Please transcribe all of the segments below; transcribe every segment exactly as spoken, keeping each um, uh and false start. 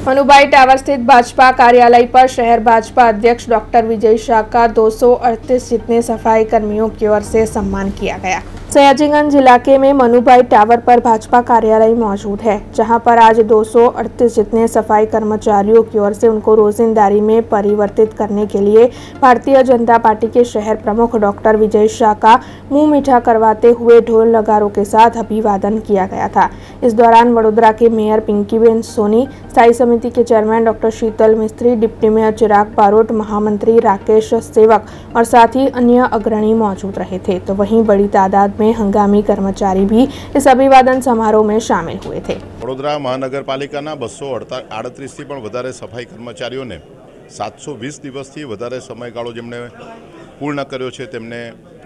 Manubhai tower स्थित भाजपा कार्यालय पर शहर भाजपा अध्यक्ष डॉक्टर विजय शाह का दो सौ अड़तीस जितने सफाई कर्मियों की ओर से सम्मान किया गया। सयाजीगंज इलाके में मनुभाई टावर पर भाजपा कार्यालय मौजूद है, जहां पर आज दो सौ अड़तीस जितने सफाई कर्मचारियों की ओर से उनको रोजंदारी में परिवर्तित करने के लिए भारतीय जनता पार्टी के शहर प्रमुख डॉक्टर विजय शाह का मुंह मीठा करवाते हुए ढोल नगारों के साथ अभिवादन किया गया था। इस दौरान वडोदरा के मेयर पिंकीबेन सोनी, स्थायी समिति के चेयरमैन डॉक्टर शीतल मिस्त्री, डिप्टी मेयर चिराग बारोट, महामंत्री राकेश सेवक और साथ ही अन्य अग्रणी मौजूद रहे थे। तो वहीं बड़ी तादाद में हंगामी कर्मचारी भी इस अभिवादन समारोह में शामिल हुए थे। वडोदरा महानगरपालिकाना बसो आड़तरीस थी पण वधारे सफाई कर्मचारीओने सात सौ वीस दिवसथी वधारे समयगाळो जेमणे पूर्ण कर्यो छे तेमने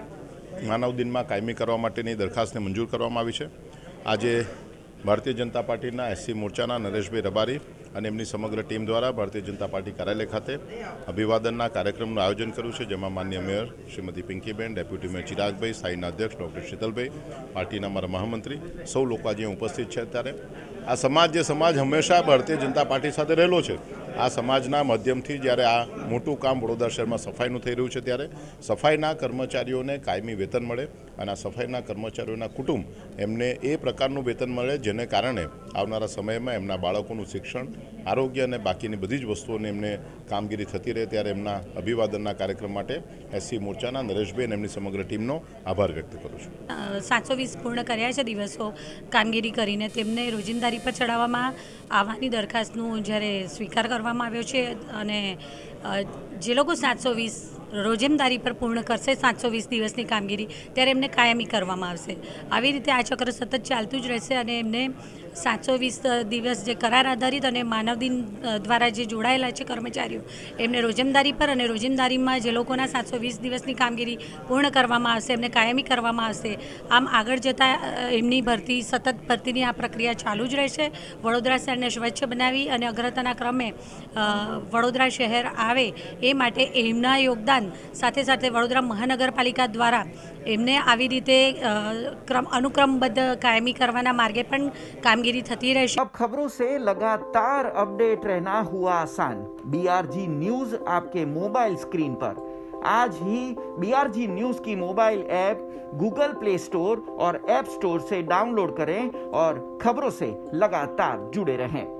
मानव दिनमा कायमी करवा माटेनी दरखास्तने मंजूर करवामां आवी छे। आजे भारतीय जनता पार्टीना एससी मोर्चाना नरेशभाई रबारी અને એમની સમગ્ર ટીમ દ્વારા ભારતીય જનતા પાર્ટી કાર્યાલય ખાતે અભિવાદનના કાર્યક્રમનું આયોજન કર્યું છે, જેમાં માન્ય mayor Shrimati Pinkiben, deputy mayor Chiragbhai, સ્થાયીના અધ્યક્ષ ડૉક્ટર શીતલભાઈ, પાર્ટીના અમારા મહામંત્રી સૌ લોકો આજે ઉપસ્થિત છે। ત્યારે આ સમાજ જે સમાજ હંમેશા ભારતીય જનતા પાર્ટી સાથે રહેલો છે, આ સમાજના માધ્યમથી જ્યારે આ મોટું કામ વડોદરા શહેરમાં સફાઈનું થઈ રહ્યું છે, ત્યારે સફાઈના કર્મચારીઓને કાયમી વેતન મળે અને આ સફાઈના કર્મચારીઓના કુટુંબ એમને એ પ્રકારનું વેતન મળે જેને કારણે આવનારા સમયમાં એમના બાળકોનું શિક્ષણ, આરોગ્ય અને બાકીની બધી જ વસ્તુઓને એમને કામગીરી થતી રહે। ત્યારે એમના અભિવાદનના કાર્યક્રમ માટે એસસી મોરચાના નરેશભાઈ અને એમની સમગ્ર ટીમનો આભાર વ્યક્ત કરું છું। સાતસો વીસ પૂર્ણ કર્યા છે દિવસો કામગીરી કરીને તેમને રોજિંદારી પર ચડાવવામાં આવવાની દરખાસ્તનું જ્યારે સ્વીકાર કરવામાં આવ્યો છે અને જે લોકો સાતસો વીસ રોજમદારી પર પૂર્ણ કરશે સાતસો વીસ દિવસની કામગીરી ત્યારે એમને કાયમી કરવામાં આવશે। આવી રીતે આ ચક્ર સતત ચાલતું જ રહેશે અને એમને સાતસો વીસ દિવસ જે કરાર આધારિત અને માનવ દિન દ્વારા જે જોડાયેલા છે કર્મચારીઓ એમને રોજમદારી પર અને રોજમદારીમાં જે લોકોના સાતસો વીસ દિવસની કામગીરી પૂર્ણ કરવામાં આવશે એમને કાયમી કરવામાં આવશે। આમ આગળ જતાં એમની ભરતી સતત ભરતીની આ પ્રક્રિયા ચાલુ જ રહેશે। વડોદરા શહેરને સ્વચ્છ બનાવી અને અગ્રતાના ક્રમે વડોદરા શહેર આવે એ માટે એમના યોગદાન સાથે સાથે વડોદરા મહાનગરપાલિકા દ્વારા એમને આવી રીતે ક્રમ अनुक्रमबद्ध कायमी करवाना मार्गे पण कामगिरी थती रहेशे। अब खबरों से लगातार अपडेट रहना हुआ आसान। बीआरजी न्यूज आपके मोबाइल स्क्रीन पर। आज ही बीआरजी न्यूज की mobile app Google Play Store और ऐप स्टोर से डाउनलोड करें और खबरों से लगातार जुड़े रहें।